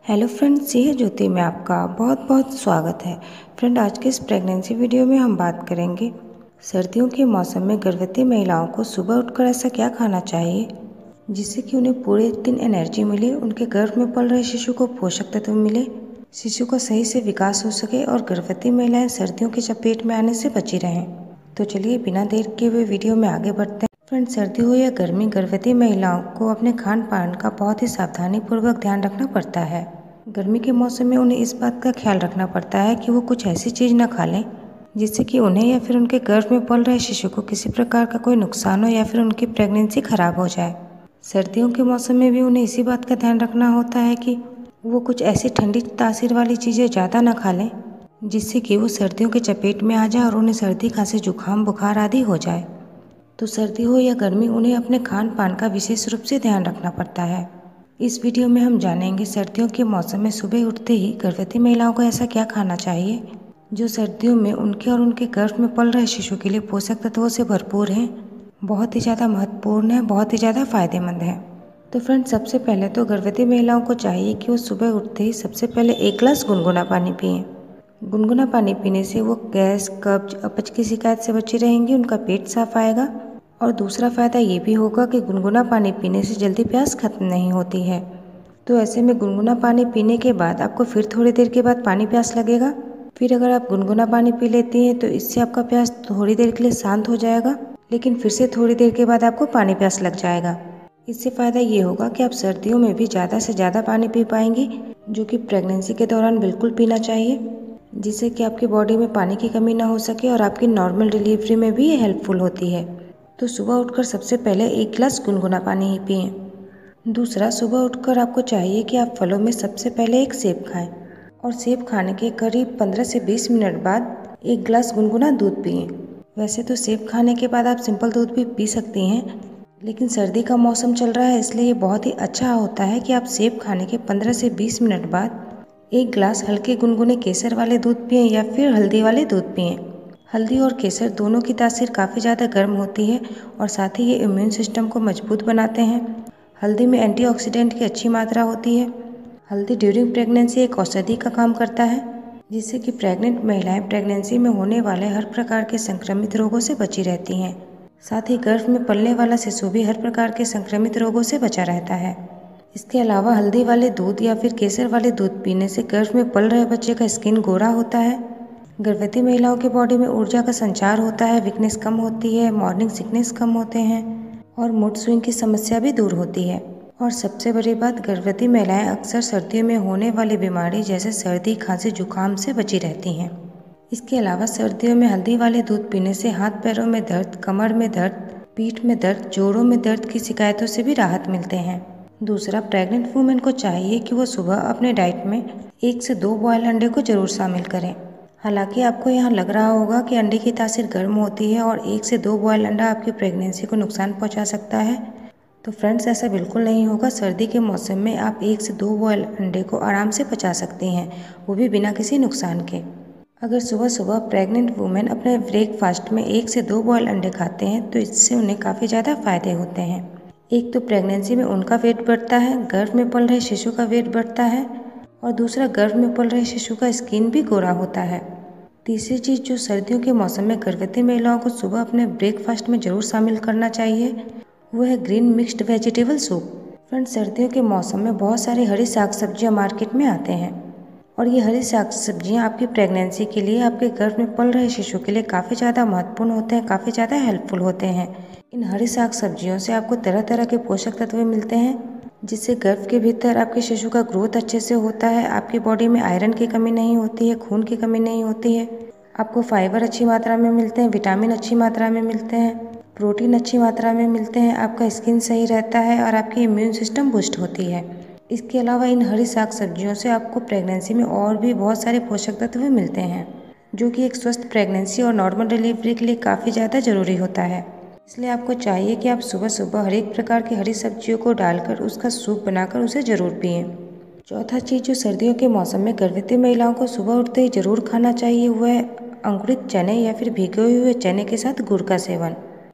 Hello friends, ये ज्योति में आपका बहुत बहुत स्वागत है। फ्रेंड, आज के इस प्रेगनेंसी वीडियो में हम बात करेंगे सर्दियों के मौसम में गर्भवती महिलाओं को सुबह उठकर ऐसा क्या खाना चाहिए जिससे कि उन्हें पूरे दिन एनर्जी मिले, उनके गर्भ में पल रहे शिशु को पोषक तत्व मिले, शिशु का सही से विकास हो सके और गर्भवती महिलाएं सर्दियों की चपेट में आने से बची रहें। तो चलिए बिना देर किए हुए वीडियो में आगे बढ़ते हैं। फ्रेंड, सर्दी हो या गर्मी, गर्भवती महिलाओं को अपने खान पान का बहुत ही सावधानी पूर्वक ध्यान रखना पड़ता है। गर्मी के मौसम में उन्हें इस बात का ख्याल रखना पड़ता है कि वो कुछ ऐसी चीज़ न खा लें जिससे कि उन्हें या फिर उनके गर्भ में पल रहे शिशु को किसी प्रकार का कोई नुकसान हो या फिर उनकी प्रेगनेंसी खराब हो जाए। सर्दियों के मौसम में भी उन्हें इसी बात का ध्यान रखना होता है कि वो कुछ ऐसी ठंडी तासीर वाली चीज़ें ज़्यादा ना खा लें जिससे कि वो सर्दियों के चपेट में आ जाए और उन्हें सर्दी, खांसी, जुकाम, बुखार आदि हो जाए। तो सर्दी हो या गर्मी, उन्हें अपने खान पान का विशेष रूप से ध्यान रखना पड़ता है। इस वीडियो में हम जानेंगे सर्दियों के मौसम में सुबह उठते ही गर्भवती महिलाओं को ऐसा क्या खाना चाहिए जो सर्दियों में उनके और उनके गर्भ में पल रहे शिशु के लिए पोषक तत्वों से भरपूर है, बहुत ही ज़्यादा महत्वपूर्ण है, बहुत ही ज़्यादा फायदेमंद है। तो फ्रेंड्स, सबसे पहले तो गर्भवती महिलाओं को चाहिए कि वो सुबह उठते ही सबसे पहले 1 गिलास गुनगुना पानी पिएं। गुनगुना पानी पीने से वो गैस, कब्ज, अपच की शिकायत से बची रहेंगी, उनका पेट साफ आएगा और दूसरा फ़ायदा ये भी होगा कि गुनगुना पानी पीने से जल्दी प्यास खत्म नहीं होती है। तो ऐसे में गुनगुना पानी पीने के बाद आपको फिर थोड़ी देर के बाद पानी प्यास लगेगा। फिर अगर आप गुनगुना पानी पी लेती हैं तो इससे आपका प्यास थोड़ी देर के लिए शांत हो जाएगा, लेकिन फिर से थोड़ी देर के बाद आपको पानी प्यास लग जाएगा। इससे फ़ायदा ये होगा कि आप सर्दियों में भी ज़्यादा से ज़्यादा पानी पी पाएंगी, जो कि प्रेगनेंसी के दौरान बिल्कुल पीना चाहिए, जिससे कि आपकी बॉडी में पानी की कमी ना हो सके और आपकी नॉर्मल डिलीवरी में भी ये हेल्पफुल होती है। तो सुबह उठकर सबसे पहले 1 गिलास गुनगुना पानी ही पिएं। दूसरा, सुबह उठकर आपको चाहिए कि आप फलों में सबसे पहले एक सेब खाएं और सेब खाने के करीब 15 से 20 मिनट बाद 1 गिलास गुनगुना दूध पिएं। वैसे तो सेब खाने के बाद आप सिंपल दूध भी पी सकती हैं, लेकिन सर्दी का मौसम चल रहा है इसलिए ये बहुत ही अच्छा होता है कि आप सेब खाने के 15 से 20 मिनट बाद 1 गिलास हल्के गुनगुने केसर वाले दूध पिएं या फिर हल्दी वाले दूध पिएं। हल्दी और केसर दोनों की तासीर काफ़ी ज़्यादा गर्म होती है और साथ ही ये इम्यून सिस्टम को मजबूत बनाते हैं। हल्दी में एंटीऑक्सीडेंट की अच्छी मात्रा होती है। हल्दी ड्यूरिंग प्रेगनेंसी एक औषधि का काम करता है, जिससे कि प्रेग्नेंट महिलाएं प्रेगनेंसी में होने वाले हर प्रकार के संक्रमित रोगों से बची रहती हैं। साथ ही गर्भ में पलने वाला शिशु भी हर प्रकार के संक्रमित रोगों से बचा रहता है। इसके अलावा हल्दी वाले दूध या फिर केसर वाले दूध पीने से गर्भ में पल रहे बच्चे का स्किन गोरा होता है। गर्भवती महिलाओं के बॉडी में ऊर्जा का संचार होता है, वीकनेस कम होती है, मॉर्निंग सिकनेस कम होते हैं और मूड स्विंग की समस्या भी दूर होती है। और सबसे बड़ी बात, गर्भवती महिलाएं अक्सर सर्दियों में होने वाली बीमारी जैसे सर्दी, खांसी, जुकाम से बची रहती हैं। इसके अलावा सर्दियों में हल्दी वाले दूध पीने से हाथ पैरों में दर्द, कमर में दर्द, पीठ में दर्द, जोड़ों में दर्द की शिकायतों से भी राहत मिलते हैं। दूसरा, प्रेग्नेंट वुमेन को चाहिए कि वो सुबह अपने डाइट में 1 से 2 बॉयल अंडे को जरूर शामिल करें। हालांकि आपको यहाँ लग रहा होगा कि अंडे की तासीर गर्म होती है और 1 से 2 बॉयल अंडा आपकी प्रेगनेंसी को नुकसान पहुँचा सकता है, तो फ्रेंड्स ऐसा बिल्कुल नहीं होगा। सर्दी के मौसम में आप 1 से 2 बॉयल अंडे को आराम से पचा सकती हैं, वो भी बिना किसी नुकसान के। अगर सुबह सुबह प्रेग्नेंट वुमेन अपने ब्रेकफास्ट में 1 से 2 बॉयल अंडे खाते हैं तो इससे उन्हें काफ़ी ज़्यादा फायदे होते हैं। एक तो प्रेगनेंसी में उनका वेट बढ़ता है, गर्भ में पल रहे शिशु का वेट बढ़ता है और दूसरा, गर्भ में पल रहे शिशु का स्किन भी गोरा होता है। तीसरी चीज़ जो सर्दियों के मौसम में गर्भवती महिलाओं को सुबह अपने ब्रेकफास्ट में ज़रूर शामिल करना चाहिए, वो है green mixed vegetable soup. Friends, सर्दियों के मौसम में बहुत सारी हरी साग सब्जियाँ मार्केट में आते हैं और ये हरी साग सब्जियाँ आपकी प्रेगनेंसी के लिए, आपके गर्भ में पल रहे शिशु के लिए काफ़ी ज़्यादा महत्वपूर्ण होते हैं, काफ़ी ज़्यादा हेल्पफुल होते हैं। इन हरी साग सब्जियों से आपको तरह तरह के पोषक तत्व मिलते हैं, जिससे गर्भ के भीतर आपके शिशु का ग्रोथ अच्छे से होता है, आपकी बॉडी में आयरन की कमी नहीं होती है, खून की कमी नहीं होती है, आपको फाइबर अच्छी मात्रा में मिलते हैं, विटामिन अच्छी मात्रा में मिलते हैं, प्रोटीन अच्छी मात्रा में मिलते हैं, आपका स्किन सही रहता है और आपकी इम्यून सिस्टम बूस्ट होती है। इसके अलावा इन हरी साग सब्जियों से आपको प्रेगनेंसी में और भी बहुत सारे पोषक तत्व मिलते हैं, जो कि एक स्वस्थ प्रेगनेंसी और नॉर्मल डिलीवरी के लिए काफ़ी ज़्यादा ज़रूरी होता है। इसलिए आपको चाहिए कि आप सुबह सुबह हर एक प्रकार की हरी सब्जियों को डालकर उसका सूप बनाकर उसे ज़रूर पिएं। चौथा चीज़ जो सर्दियों के मौसम में गर्भवती महिलाओं को सुबह उठते ही ज़रूर खाना चाहिए, वो है अंकुरित चने या फिर भिगोए हुए चने के साथ गुड़ का सेवन।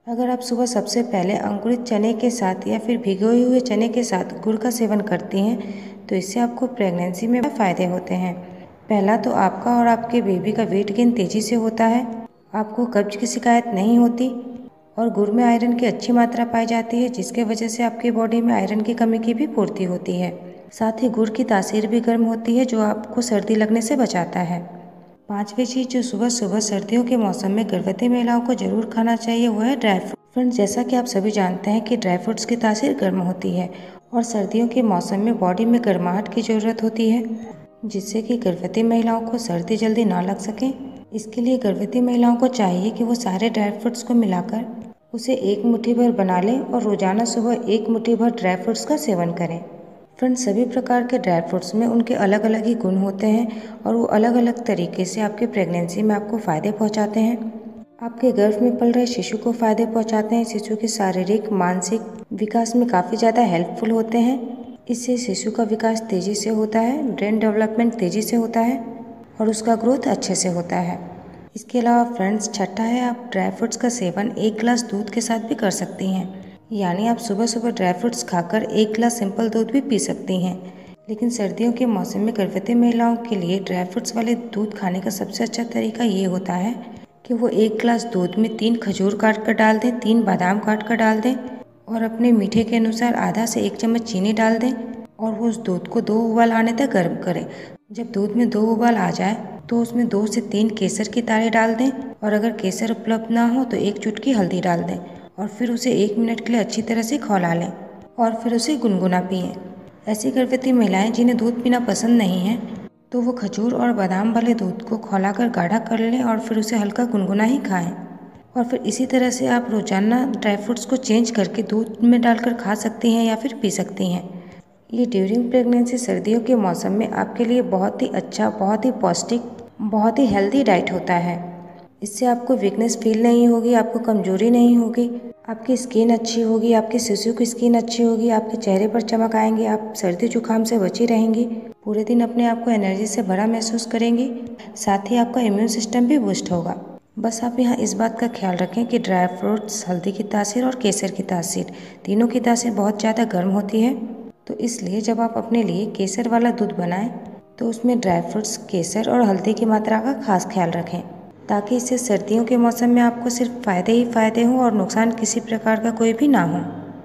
अगर आप सुबह सबसे पहले अंकुरित चने के साथ या फिर भिगोए हुए चने के साथ गुड़ का सेवन करती हैं तो इससे आपको प्रेगनेंसी में फ़ायदे होते हैं। पहला तो आपका और आपके बेबी का वेट गेन तेज़ी से होता है, आपको कब्ज की शिकायत नहीं होती और गुड़ में आयरन की अच्छी मात्रा पाई जाती है, जिसके वजह से आपकी बॉडी में आयरन की कमी की भी पूर्ति होती है। साथ ही गुड़ की तासीर भी गर्म होती है जो आपको सर्दी लगने से बचाता है। पांचवी चीज़ जो सुबह सुबह सर्दियों के मौसम में गर्भवती महिलाओं को जरूर खाना चाहिए वो है ड्राई फ्रूट। फ्रेंड्स, जैसा कि आप सभी जानते हैं कि ड्राई फ्रूट्स की तासीर गर्म होती है और सर्दियों के मौसम में बॉडी में गर्माहट की ज़रूरत होती है, जिससे कि गर्भवती महिलाओं को सर्दी जल्दी ना लग सके। इसके लिए गर्भवती महिलाओं को चाहिए कि वो सारे ड्राई फ्रूट्स को मिलाकर उसे एक मुट्ठी भर बना लें और रोजाना सुबह एक मुट्ठी भर ड्राई फ्रूट्स का सेवन करें। फ्रेंड्स, सभी प्रकार के ड्राई फ्रूट्स में उनके अलग अलग ही गुण होते हैं और वो अलग अलग तरीके से आपके प्रेगनेंसी में आपको फ़ायदे पहुंचाते हैं। आपके गर्भ में पल रहे शिशु को फ़ायदे पहुंचाते हैं, शिशु के शारीरिक मानसिक विकास में काफ़ी ज़्यादा हेल्पफुल होते हैं। इससे शिशु का विकास तेज़ी से होता है, ब्रेन डेवलपमेंट तेज़ी से होता है और उसका ग्रोथ अच्छे से होता है। इसके अलावा फ्रेंड्स, छठा है आप ड्राई फ्रूट्स का सेवन 1 गिलास दूध के साथ भी कर सकती हैं। यानी आप सुबह सुबह ड्राई फ्रूट्स खाकर 1 गिलास सिंपल दूध भी पी सकती हैं। लेकिन सर्दियों के मौसम में गर्भवती महिलाओं के लिए ड्राई फ्रूट्स वाले दूध खाने का सबसे अच्छा तरीका ये होता है कि वो 1 गिलास दूध में 3 खजूर काट कर डाल दें, 3 बादाम काट कर डाल दें और अपने मीठे के अनुसार आधा से 1 चम्मच चीनी डाल दें और वो उस दूध को 2 उबाल आने तक गर्म करें। जब दूध में 2 उबाल आ जाए तो उसमें 2 से 3 केसर की तारें डाल दें और अगर केसर उपलब्ध ना हो तो 1 चुटकी हल्दी डाल दें और फिर उसे 1 मिनट के लिए अच्छी तरह से खौला लें और फिर उसे गुनगुना पिएं। ऐसी गर्भवती महिलाएं जिन्हें दूध पीना पसंद नहीं है तो वो खजूर और बादाम वाले दूध को खौलाकर गाढ़ा कर लें और फिर उसे हल्का गुनगुना ही खाएं। और फिर इसी तरह से आप रोजाना ड्राई फ्रूट्स को चेंज करके दूध में डालकर खा सकती हैं या फिर पी सकती हैं। ये ड्यूरिंग प्रेगनेंसी सर्दियों के मौसम में आपके लिए बहुत ही अच्छा, बहुत ही पौष्टिक, बहुत ही हेल्दी डाइट होता है। इससे आपको वीकनेस फील नहीं होगी, आपको कमजोरी नहीं होगी, आपकी स्किन अच्छी होगी, आपके शिशु की स्किन अच्छी होगी, आपके चेहरे पर चमक आएंगी, आप सर्दी जुकाम से बची रहेंगी, पूरे दिन अपने आप को एनर्जी से भरा महसूस करेंगी, साथ ही आपका इम्यून सिस्टम भी बूस्ट होगा। बस आप यहाँ इस बात का ख्याल रखें कि ड्राई फ्रूट्स, हल्दी की तासीर और केसर की तासीर, तीनों की तासीर बहुत ज़्यादा गर्म होती है। तो इसलिए जब आप अपने लिए केसर वाला दूध बनाएं तो उसमें ड्राई फ्रूट्स, केसर और हल्दी की मात्रा का खास ख्याल रखें, ताकि इससे सर्दियों के मौसम में आपको सिर्फ फ़ायदे ही फ़ायदे हों और नुकसान किसी प्रकार का कोई भी ना हो।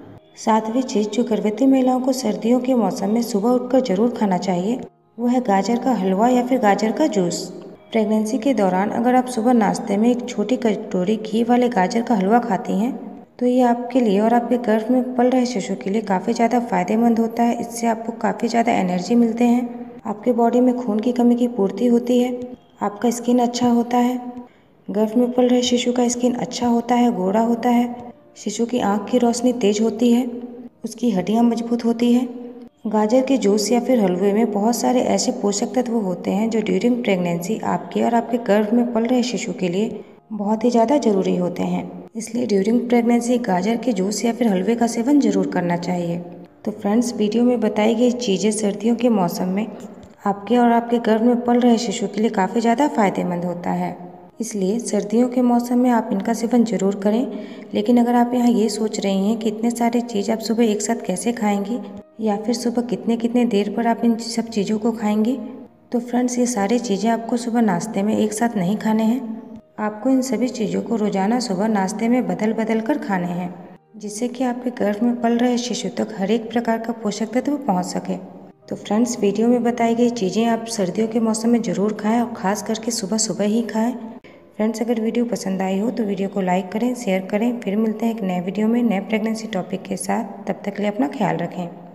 सातवीं चीज़ जो गर्भवती महिलाओं को सर्दियों के मौसम में सुबह उठकर जरूर खाना चाहिए वो है गाजर का हलवा या फिर गाजर का जूस। प्रेगनेंसी के दौरान अगर आप सुबह नाश्ते में एक छोटी कटोरी घी वाले गाजर का हलवा खाती हैं तो ये आपके लिए और आपके गर्भ में पल रहे शिशु के लिए काफ़ी ज़्यादा फायदेमंद होता है। इससे आपको काफ़ी ज़्यादा एनर्जी मिलते हैं, आपके बॉडी में खून की कमी की पूर्ति होती है, आपका स्किन अच्छा होता है, गर्भ में पल रहे शिशु का स्किन अच्छा होता है, गोरा होता है, शिशु की आँख की रोशनी तेज होती है, उसकी हड्डियाँ मजबूत होती है। गाजर के जूस या फिर हलवे में बहुत सारे ऐसे पोषक तत्व होते हैं जो ड्यूरिंग प्रेगनेंसी आपके और आपके गर्भ में पल रहे शिशु के लिए बहुत ही ज़्यादा ज़रूरी होते हैं। इसलिए ड्यूरिंग प्रेगनेंसी गाजर के जूस या फिर हलवे का सेवन जरूर करना चाहिए। तो फ्रेंड्स, वीडियो में बताई गई चीज़ें सर्दियों के मौसम में आपके और आपके गर्भ में पल रहे शिशु के लिए काफ़ी ज़्यादा फायदेमंद होता है। इसलिए सर्दियों के मौसम में आप इनका सेवन जरूर करें। लेकिन अगर आप यहाँ ये सोच रही हैं कि इतने सारे चीज़ आप सुबह एक साथ कैसे खाएंगी या फिर सुबह कितने कितने देर पर आप इन सब चीज़ों को खाएंगी, तो फ्रेंड्स, ये सारी चीज़ें आपको सुबह नाश्ते में एक साथ नहीं खाने हैं। आपको इन सभी चीज़ों को रोजाना सुबह नाश्ते में बदल बदल कर खाने हैं, जिससे कि आपके गर्भ में पल रहे शिशु तक हर एक प्रकार का पोषक तत्व पहुंच सके। तो फ्रेंड्स, वीडियो में बताई गई चीज़ें आप सर्दियों के मौसम में ज़रूर खाएं और ख़ास करके सुबह सुबह ही खाएं। फ्रेंड्स, अगर वीडियो पसंद आई हो तो वीडियो को लाइक करें, शेयर करें। फिर मिलते हैं एक नए वीडियो में नए प्रेगनेंसी टॉपिक के साथ। तब तक के लिए अपना ख्याल रखें।